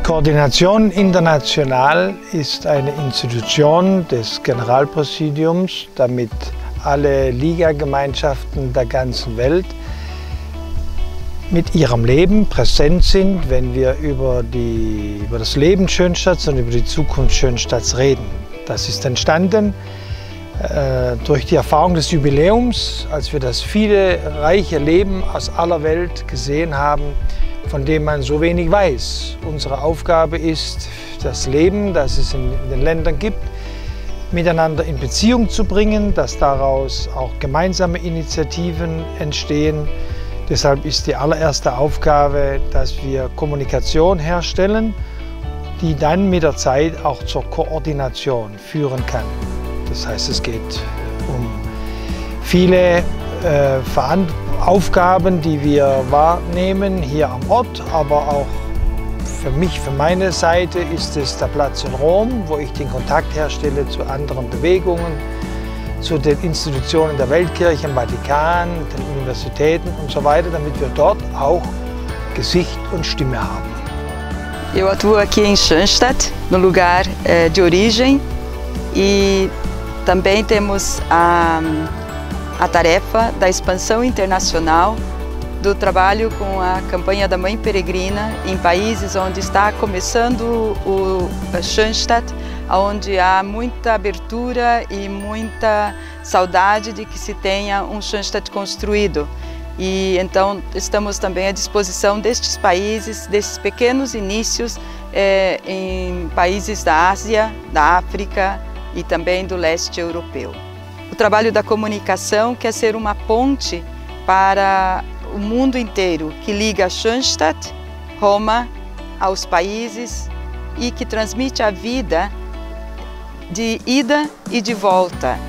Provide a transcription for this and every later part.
Koordination International ist eine Institution des Generalpräsidiums, damit alle Ligagemeinschaften der ganzen Welt mit ihrem Leben präsent sind, wenn wir über das Leben Schönstadts und über die Zukunft Schönstadts reden. Das ist entstanden durch die Erfahrung des Jubiläums, als wir das viele reiche Leben aus aller Welt gesehen haben, von dem man so wenig weiß. Unsere Aufgabe ist, das Leben, das es in den Ländern gibt, miteinander in Beziehung zu bringen, dass daraus auch gemeinsame Initiativen entstehen. Deshalb ist die allererste Aufgabe, dass wir Kommunikation herstellen, die dann mit der Zeit auch zur Koordination führen kann. Das heißt, es geht um viele Aufgaben, die wir wahrnehmen hier am Ort, aber auch für mich, für meine Seite ist es der Platz in Rom, wo ich den Kontakt herstelle zu anderen Bewegungen, zu den Institutionen der Weltkirche, im Vatikan, den Universitäten und so weiter, damit wir dort auch Gesicht und Stimme haben. Eu atuo aqui em Schönstadt, no lugar de origem, e também temos a tarefa da expansão internacional do trabalho com a campanha da Mãe Peregrina em países onde está começando o Schönstadt, onde há muita abertura e muita saudade de que se tenha um Schönstadt construído. E então estamos também à disposição destes países, desses pequenos inícios em países da Ásia, da África e também do leste europeu. O trabalho da comunicação quer ser uma ponte para o mundo inteiro, que liga Schönstadt, Roma, aos países e que transmite a vida de ida e de volta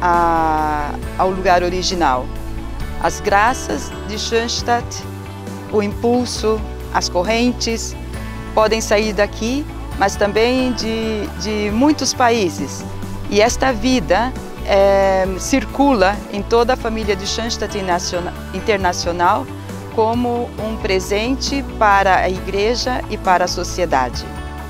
ao lugar original. As graças de Schönstadt, o impulso, as correntes podem sair daqui, mas também de muitos países. E esta vida circula em toda a família de Schönstadt Internacional como um presente para a Igreja e para a sociedade.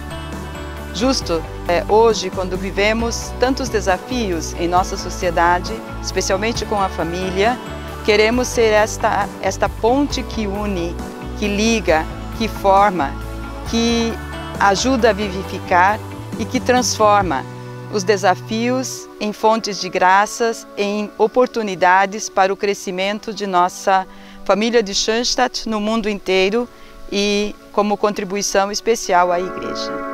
Justo hoje, quando vivemos tantos desafios em nossa sociedade, especialmente com a família, queremos ser esta ponte que une, que liga, que forma, que ajuda a vivificar e que transforma os desafios em fontes de graças, em oportunidades para o crescimento de nossa família de Schönstadt no mundo inteiro e como contribuição especial à Igreja.